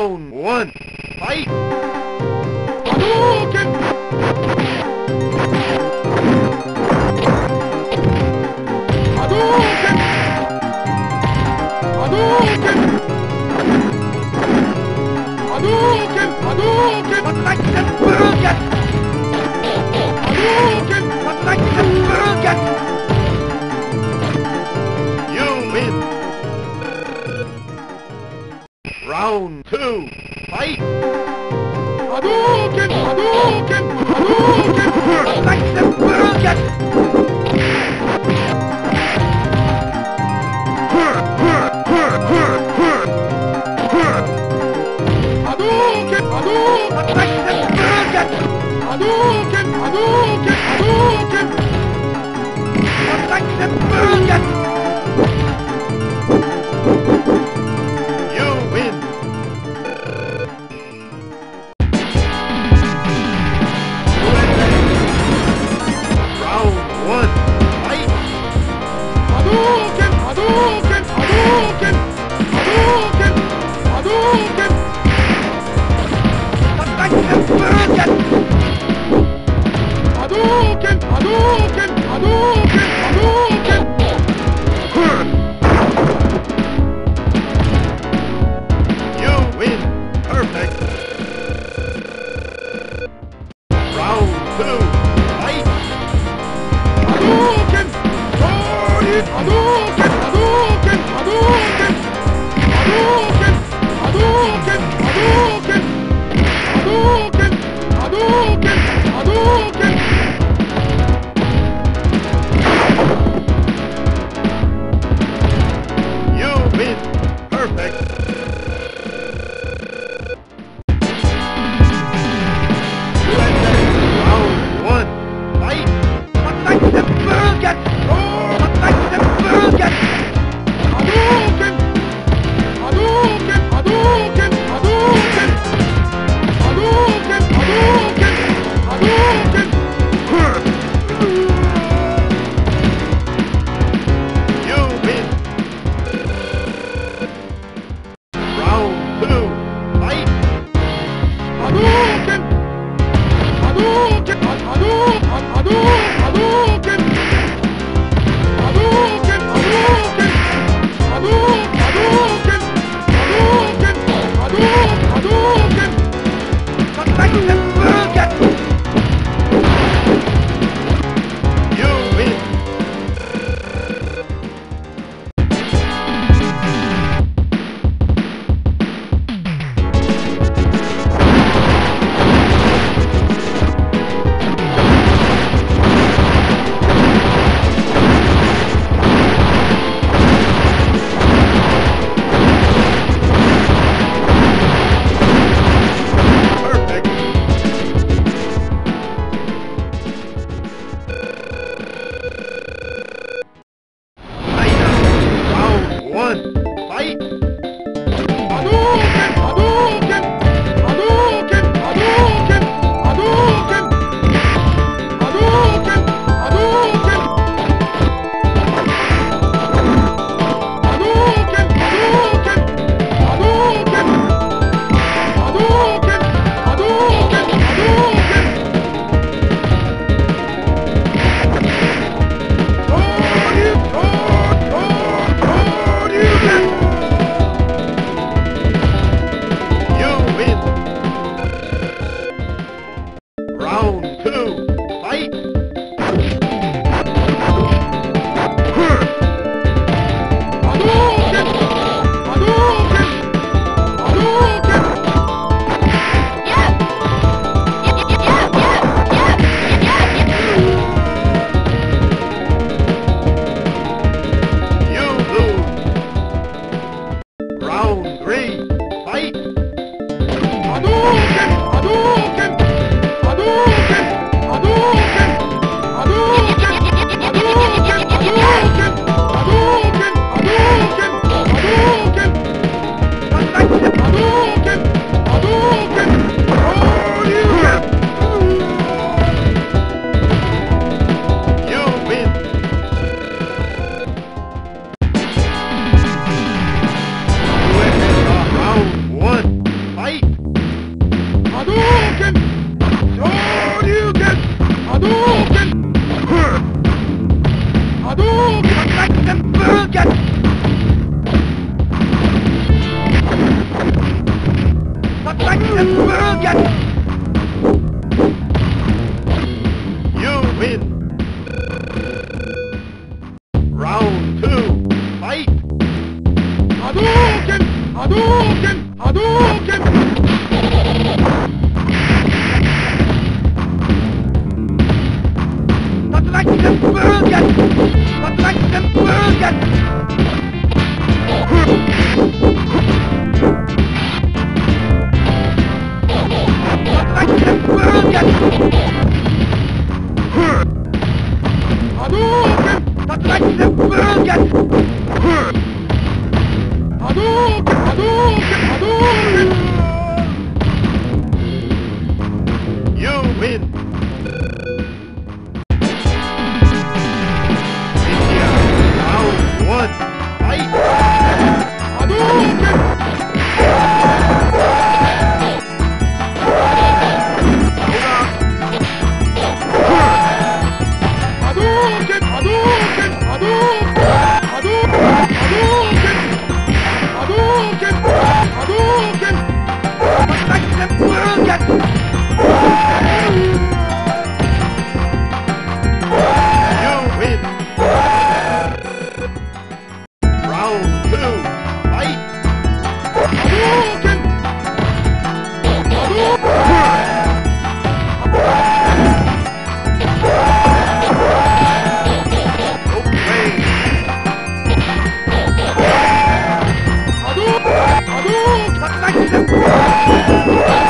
Round one. Fight! Hadouken! Hadouken! Hadouken! Hadouken! Hadouken! Wat lijkt het burger? Hadouken! Wat lijkt het burger? You win. Round two. Fight! Hadouken! Hadouken! Hadouken! Wat lijkt het burger? Hadouken! Hadouken! Wat lijkt het burger? Hadouken! Hadouken! Hadouken! Wat lijkt het burger? You win. Round one. Fight! Hadouken! Hadouken! Hadouken! Hadouken! Hadouken! Wat lijkt het burger? Hadouken! Hadouken! Hadouken! Hadouken! Hadouken! Hadouken! Tatraktenbögen! Tatraktenbögen! Tatraktenbögen! Hadouken! Tatraktenbögen! Hadouken! Hadouken! Hadouken! You win! India, round one, fight! Hadouken! Hadouken! Hadouken! Hadouken! Hadouken! Hadouken! Hadouken! Tatraktenbögen! You win! Round two, fight! Hadouken! Okay. Hadouken! Tatraktenbögen!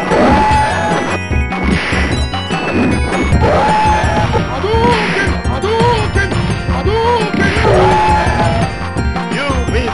Hadouken! Hadouken! Hadouken! You win!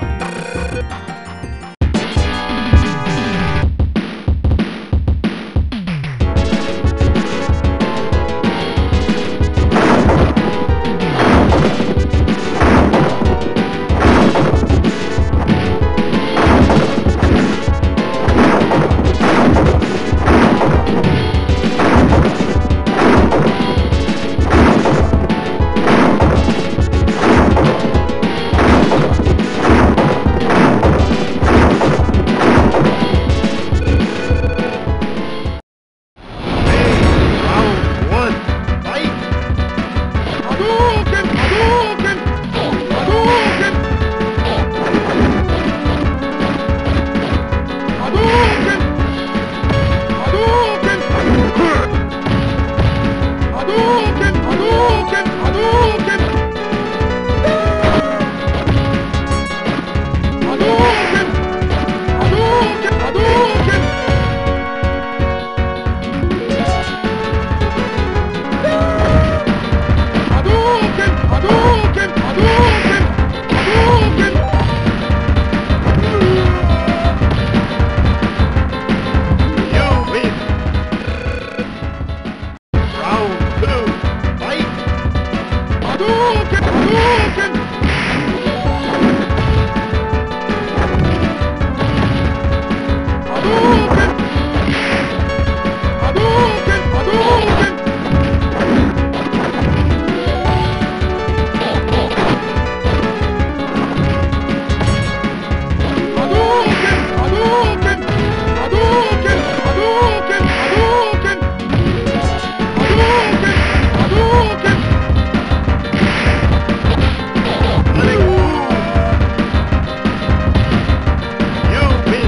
Round one, fight! Hadouken! Hadouken! Hadouken! Hadouken! Hadouken! Hadouken! Hadouken! Hadouken! Hadouken! Hadouken! Hadouken! Hadouken! Hadouken! Hadouken! Hadouken! You win! Round two, fight! Hadouken! Hadouken! Hadouken! Hadouken! Hadouken! Hadouken! Hadouken! Hadouken! Hadouken! Hadouken! Hadouken! Hadouken! You win!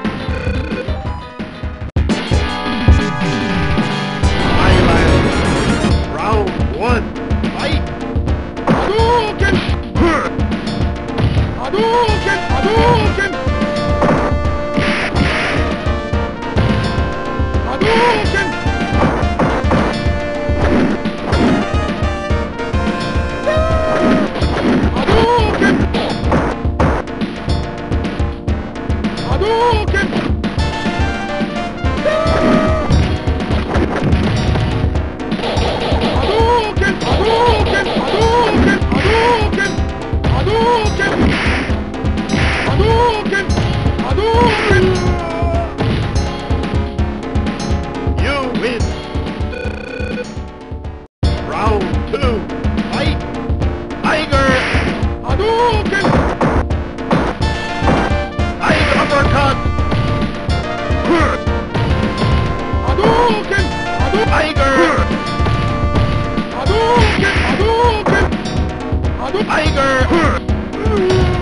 Thailand, round one, fight! Hadouken! Hadouken! Hadouken! Hadouken! Hadouken! Hadouken! Hadouken! Hadouken! Hadouken! Hadouken! Hadouken! Hadouken! Hadouken! You win! Round two, fight! Tiger! Hadouken! Tiger uppercut! Hadouken! Tiger! Hadouken! Hadouken! Hadouken! Tiger!